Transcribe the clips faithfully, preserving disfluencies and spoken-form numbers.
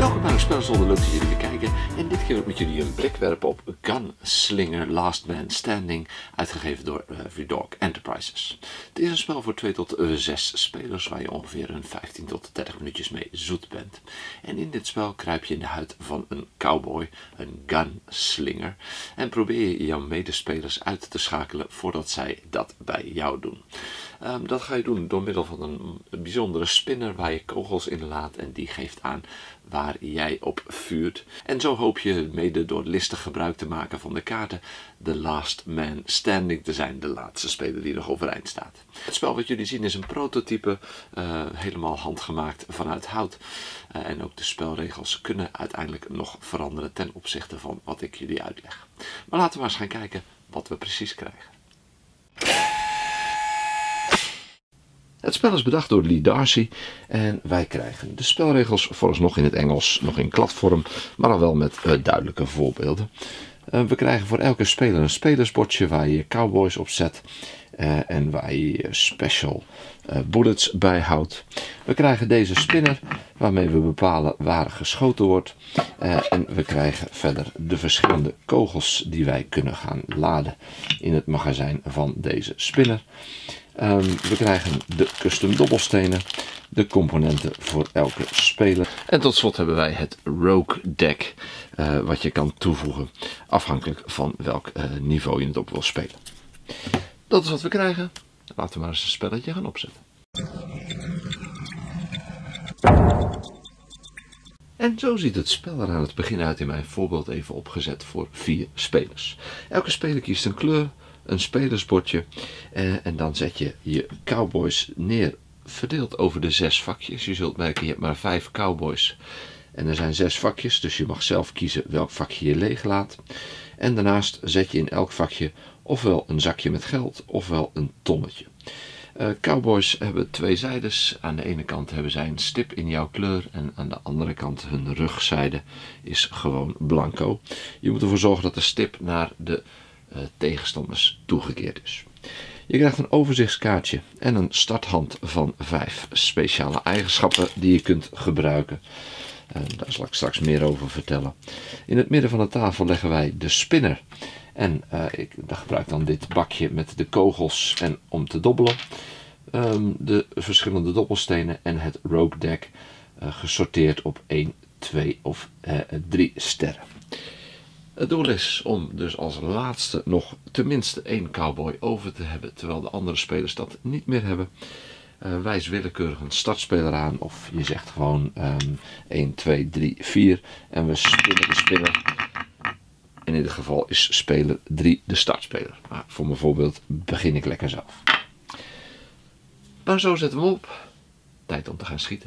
Welkom bij de Spelzone, leuk dat jullie weer kijken. En dit keer wil ik met jullie een blik werpen op Gunslinger Last Man Standing, uitgegeven door uh, Vidorg Enterprises. Het is een spel voor twee tot zes spelers waar je ongeveer een vijftien tot dertig minuutjes mee zoet bent. En in dit spel kruip je in de huid van een cowboy, een gunslinger, en probeer je jouw medespelers uit te schakelen voordat zij dat bij jou doen. Um, dat ga je doen door middel van een, een bijzondere spinner waar je kogels in laat en die geeft aan waar jij op vuurt. En zo hoop je mede door listig gebruik te maken van de kaarten de last man standing te zijn, de laatste speler die nog overeind staat. Het spel wat jullie zien is een prototype, uh, helemaal handgemaakt vanuit hout. Uh, en ook de spelregels kunnen uiteindelijk nog veranderen ten opzichte van wat ik jullie uitleg. Maar laten we maar eens gaan kijken wat we precies krijgen. Het spel is bedacht door Lee Darcy en wij krijgen de spelregels vooralsnog in het Engels, nog in kladvorm, maar al wel met uh, duidelijke voorbeelden. Uh, we krijgen voor elke speler een spelersbordje waar je je cowboys op zet uh, en waar je je special uh, bullets bijhoudt. We krijgen deze spinner waarmee we bepalen waar geschoten wordt. Uh, en we krijgen verder de verschillende kogels die wij kunnen gaan laden in het magazijn van deze spinner. Um, we krijgen de custom dobbelstenen, de componenten voor elke speler. En tot slot hebben wij het Rogue Deck, uh, wat je kan toevoegen afhankelijk van welk uh, niveau je het op wil spelen. Dat is wat we krijgen. Laten we maar eens een spelletje gaan opzetten. En zo ziet het spel er aan het begin uit in mijn voorbeeld even opgezet voor vier spelers. Elke speler kiest een kleur, een spelersbordje eh, en dan zet je je cowboys neer, verdeeld over de zes vakjes. Je zult merken, je hebt maar vijf cowboys en er zijn zes vakjes, dus je mag zelf kiezen welk vakje je leeg laat. En daarnaast zet je in elk vakje ofwel een zakje met geld ofwel een tonnetje. Uh, cowboys hebben twee zijdes. Aan de ene kant hebben zij een stip in jouw kleur en aan de andere kant hun rugzijde is gewoon blanco. Je moet ervoor zorgen dat de stip naar de uh, tegenstanders toegekeerd is. Je krijgt een overzichtskaartje en een starthand van vijf speciale eigenschappen die je kunt gebruiken. Uh, daar zal ik straks meer over vertellen. In het midden van de tafel leggen wij de spinner. En uh, ik gebruik dan dit bakje met de kogels en om te dobbelen. Um, de verschillende dobbelstenen en het Rogue Deck uh, gesorteerd op één, twee of uh, drie sterren. Het doel is om dus als laatste nog tenminste één cowboy over te hebben, terwijl de andere spelers dat niet meer hebben. Uh, wijs willekeurig een startspeler aan of je zegt gewoon um, één, twee, drie, vier en we spinnen de spinner. En in dit geval is speler drie de startspeler. Maar voor mijn voorbeeld begin ik lekker zelf. Maar zo zetten we hem op. Tijd om te gaan schieten.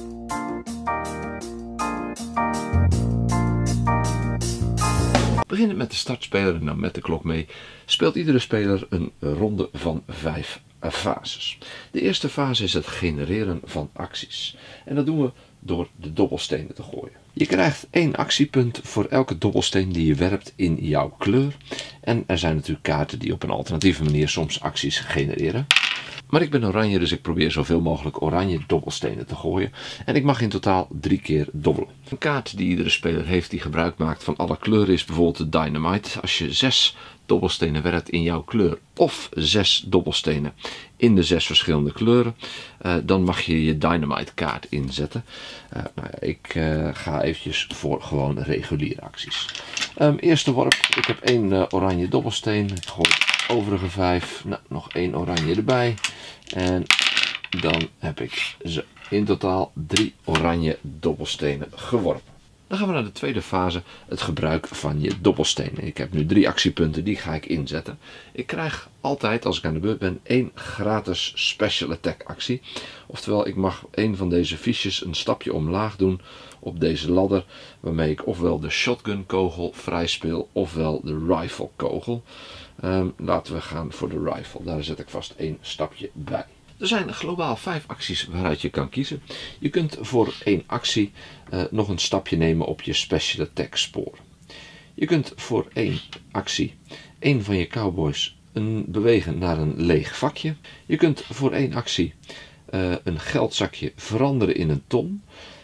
Beginnend met de startspeler en dan met de klok mee, speelt iedere speler een ronde van vijf fases. De eerste fase is het genereren van acties. En dat doen we door de dobbelstenen te gooien. Je krijgt één actiepunt voor elke dobbelsteen die je werpt in jouw kleur. En er zijn natuurlijk kaarten die op een alternatieve manier soms acties genereren. Maar ik ben oranje, dus ik probeer zoveel mogelijk oranje dobbelstenen te gooien. En ik mag in totaal drie keer dobbelen. Een kaart die iedere speler heeft die gebruik maakt van alle kleuren is bijvoorbeeld de Dynamite. Als je zes dobbelstenen werpt in jouw kleur of zes dobbelstenen in de zes verschillende kleuren, uh, dan mag je je Dynamite kaart inzetten. Uh, nou, ik uh, ga eventjes voor gewoon reguliere acties. Um, eerste worp, ik heb één uh, oranje dobbelsteen. Ik gooi overige vijf, nou, nog één oranje erbij. En dan heb ik ze in totaal drie oranje dobbelstenen geworpen. Dan gaan we naar de tweede fase, het gebruik van je dobbelstenen. Ik heb nu drie actiepunten, die ga ik inzetten. Ik krijg altijd, als ik aan de beurt ben, één gratis special attack actie. Oftewel, ik mag een van deze fiches een stapje omlaag doen op deze ladder, waarmee ik ofwel de shotgun kogel vrij speel, ofwel de rifle kogel. Um, laten we gaan voor de rifle, daar zet ik vast één stapje bij. Er zijn globaal vijf acties waaruit je kan kiezen. Je kunt voor één actie uh, nog een stapje nemen op je special attack spoor. Je kunt voor één actie één van je cowboys een, bewegen naar een leeg vakje. Je kunt voor één actie uh, een geldzakje veranderen in een ton.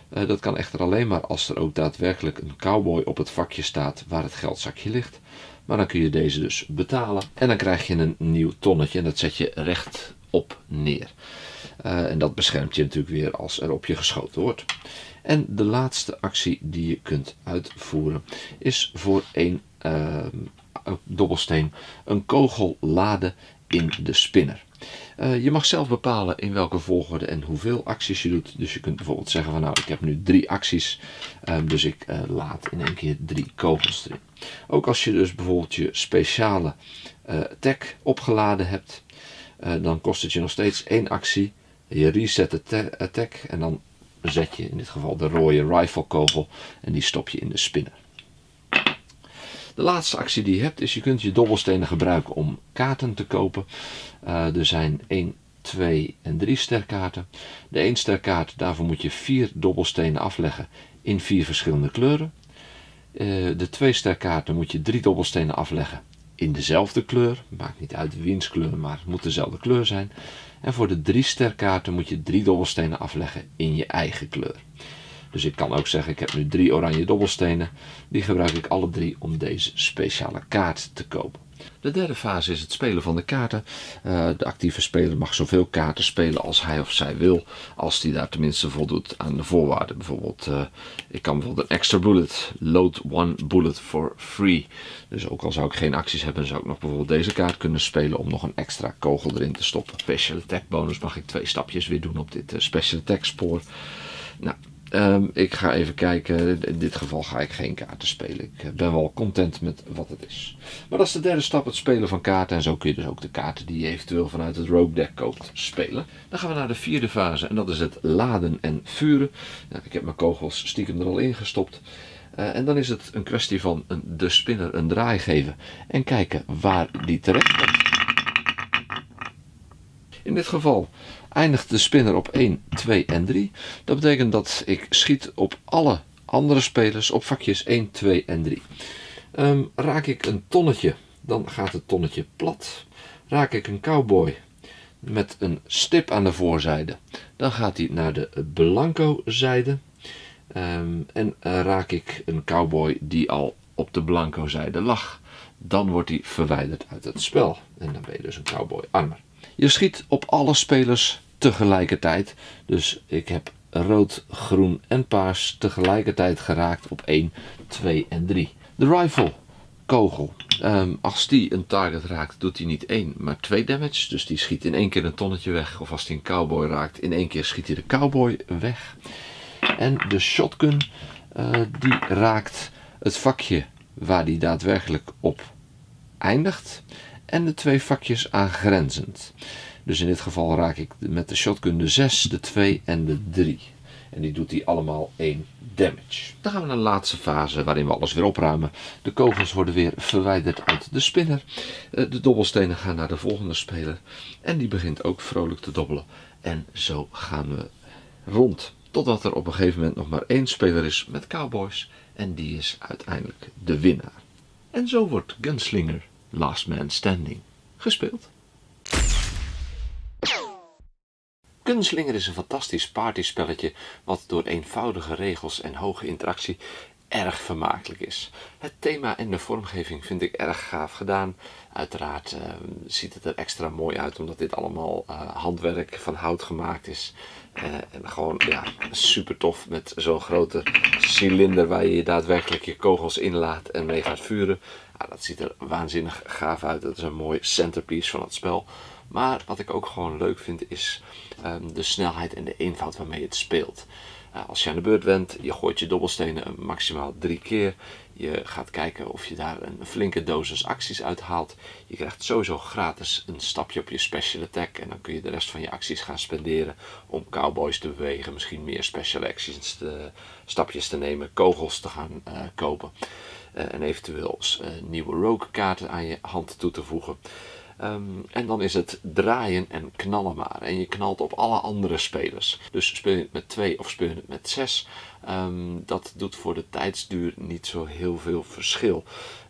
Uh, dat kan echter alleen maar als er ook daadwerkelijk een cowboy op het vakje staat waar het geldzakje ligt. Maar dan kun je deze dus betalen en dan krijg je een nieuw tonnetje en dat zet je rechtop neer. Uh, en dat beschermt je natuurlijk weer als er op je geschoten wordt. En de laatste actie die je kunt uitvoeren is voor één uh, dobbelsteen een kogel laden in de spinner. Uh, je mag zelf bepalen in welke volgorde en hoeveel acties je doet. Dus je kunt bijvoorbeeld zeggen van nou ik heb nu drie acties. Um, dus ik uh, laad in één keer drie kogels erin. Ook als je dus bijvoorbeeld je speciale uh, attack opgeladen hebt. Uh, dan kost het je nog steeds één actie. Je reset de attack en dan zet je in dit geval de rode rifle kogel. En die stop je in de spinner. De laatste actie die je hebt is je kunt je dobbelstenen gebruiken om kaarten te kopen. Uh, er zijn één, twee en drie sterkaarten. De één sterkaart, daarvoor moet je vier dobbelstenen afleggen in vier verschillende kleuren. Uh, de twee sterkaarten moet je drie dobbelstenen afleggen in dezelfde kleur. Maakt niet uit wiens kleur, maar het moet dezelfde kleur zijn. En voor de drie sterkaarten moet je drie dobbelstenen afleggen in je eigen kleur. Dus ik kan ook zeggen, ik heb nu drie oranje dobbelstenen. Die gebruik ik alle drie om deze speciale kaart te kopen. De derde fase is het spelen van de kaarten. Uh, de actieve speler mag zoveel kaarten spelen als hij of zij wil. Als die daar tenminste voldoet aan de voorwaarden. Bijvoorbeeld, uh, ik kan bijvoorbeeld een extra bullet. Load one bullet for free. Dus ook al zou ik geen acties hebben, zou ik nog bijvoorbeeld deze kaart kunnen spelen om nog een extra kogel erin te stoppen. Special attack bonus mag ik twee stapjes weer doen op dit uh, special attack spoor. Nou. Um, ik ga even kijken, in dit geval ga ik geen kaarten spelen. Ik ben wel content met wat het is. Maar dat is de derde stap, het spelen van kaarten. En zo kun je dus ook de kaarten die je eventueel vanuit het Rogue Deck koopt spelen. Dan gaan we naar de vierde fase en dat is het laden en vuren. Nou, ik heb mijn kogels stiekem er al in gestopt. Uh, en dan is het een kwestie van een, de spinner een draai geven en kijken waar die terecht komt. In dit geval eindigt de spinner op één, twee en drie. Dat betekent dat ik schiet op alle andere spelers op vakjes één, twee en drie. Um, raak ik een tonnetje, dan gaat het tonnetje plat. Raak ik een cowboy met een stip aan de voorzijde, dan gaat hij naar de blanco zijde. Um, en uh, raak ik een cowboy die al op de blanco zijde lag, dan wordt hij verwijderd uit het spel. En dan ben je dus een cowboy armer. Je schiet op alle spelers tegelijkertijd. Dus ik heb rood, groen en paars tegelijkertijd geraakt op één, twee en drie. De rifle kogel. Um, als die een target raakt, doet hij niet één, maar twee damage. Dus die schiet in één keer een tonnetje weg. Of als hij een cowboy raakt, in één keer schiet hij de cowboy weg. En de shotgun, uh, die raakt het vakje waar die daadwerkelijk op eindigt. En de twee vakjes aangrenzend. Dus in dit geval raak ik met de shotgun de zes, de twee en de drie. En die doet hij allemaal één damage. Dan gaan we naar de laatste fase waarin we alles weer opruimen. De kogels worden weer verwijderd uit de spinner. De dobbelstenen gaan naar de volgende speler. En die begint ook vrolijk te dobbelen. En zo gaan we rond. Totdat er op een gegeven moment nog maar één speler is met cowboys. En die is uiteindelijk de winnaar. En zo wordt Gunslinger Last Man Standing gespeeld. Gunslinger is een fantastisch partyspelletje wat door eenvoudige regels en hoge interactie erg vermakelijk is. Het thema en de vormgeving vind ik erg gaaf gedaan. Uiteraard uh, ziet het er extra mooi uit omdat dit allemaal uh, handwerk van hout gemaakt is. Uh, en gewoon ja, super tof met zo'n grote cilinder waar je daadwerkelijk je kogels inlaat en mee gaat vuren. Ja, dat ziet er waanzinnig gaaf uit. Dat is een mooi centerpiece van het spel. Maar wat ik ook gewoon leuk vind is um, de snelheid en de eenvoud waarmee het speelt. Uh, als je aan de beurt bent, je gooit je dobbelstenen maximaal drie keer. Je gaat kijken of je daar een flinke dosis acties uithaalt. Je krijgt sowieso gratis een stapje op je special attack. En dan kun je de rest van je acties gaan spenderen om cowboys te bewegen. Misschien meer special actions, te, stapjes te nemen, kogels te gaan uh, kopen. Uh, en eventueel uh, nieuwe rogue kaarten aan je hand toe te voegen. Um, en dan is het draaien en knallen maar. En je knalt op alle andere spelers. Dus speel je het met twee of speel je het met zes. Um, dat doet voor de tijdsduur niet zo heel veel verschil.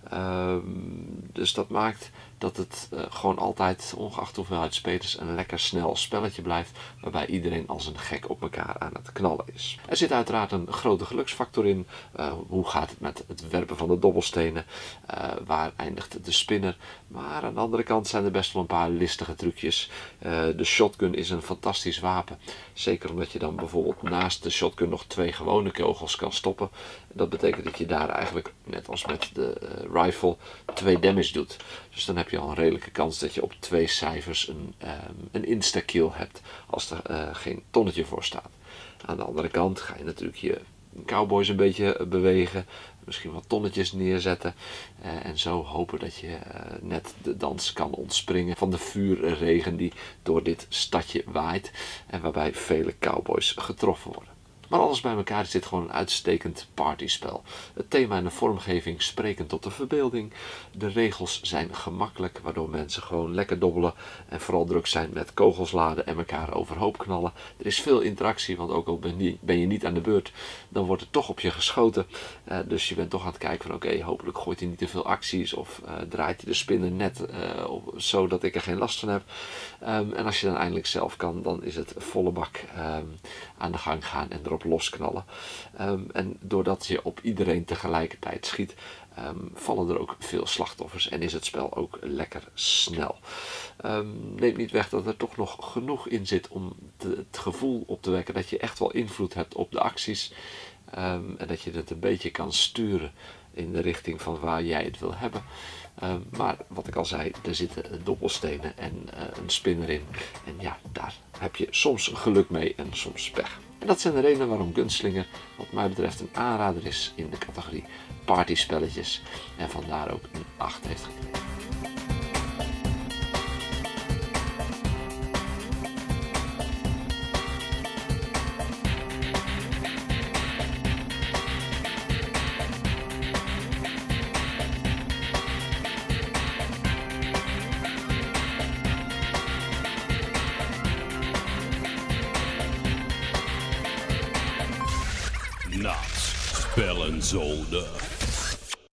Um, dus dat maakt dat het uh, gewoon altijd, ongeacht de hoeveelheid spelers, een lekker snel spelletje blijft, waarbij iedereen als een gek op elkaar aan het knallen is. Er zit uiteraard een grote geluksfactor in. Uh, hoe gaat het met het werpen van de dobbelstenen? Uh, waar eindigt de spinner? Maar aan de andere kant zijn er best wel een paar listige trucjes. Uh, de shotgun is een fantastisch wapen. Zeker omdat je dan bijvoorbeeld naast de shotgun nog twee gewone kogels kan stoppen. Dat betekent dat je daar eigenlijk, net als met de uh, rifle, twee damage doet. Dus dan heb je al een redelijke kans dat je op twee cijfers een, um, een insta-kill hebt als er uh, geen tonnetje voor staat. Aan de andere kant ga je natuurlijk je cowboys een beetje bewegen, misschien wat tonnetjes neerzetten uh, en zo hopen dat je uh, net de dans kan ontspringen van de vuurregen die door dit stadje waait en waarbij vele cowboys getroffen worden. Maar alles bij elkaar is dit gewoon een uitstekend partyspel. Het thema en de vormgeving spreken tot de verbeelding. De regels zijn gemakkelijk, waardoor mensen gewoon lekker dobbelen en vooral druk zijn met kogels laden en elkaar overhoop knallen. Er is veel interactie, want ook al ben je niet aan de beurt, dan wordt er toch op je geschoten. Uh, dus je bent toch aan het kijken van oké, okay, hopelijk gooit hij niet te veel acties of uh, draait hij de spinner net uh, zodat ik er geen last van heb. Um, en als je dan eindelijk zelf kan, dan is het volle bak um, aan de gang gaan en erop losknallen. Um, en doordat je op iedereen tegelijkertijd schiet, um, vallen er ook veel slachtoffers en is het spel ook lekker snel. Um, neemt niet weg dat er toch nog genoeg in zit om te, het gevoel op te wekken dat je echt wel invloed hebt op de acties um, en dat je het een beetje kan sturen in de richting van waar jij het wil hebben. Um, maar wat ik al zei, er zitten dobbelstenen en uh, een spinner in. En ja, daar heb je soms geluk mee en soms pech. En dat zijn de redenen waarom Gunslinger wat mij betreft een aanrader is in de categorie partyspelletjes. En vandaar ook een acht heeft gekregen. Nachts Spellenzone.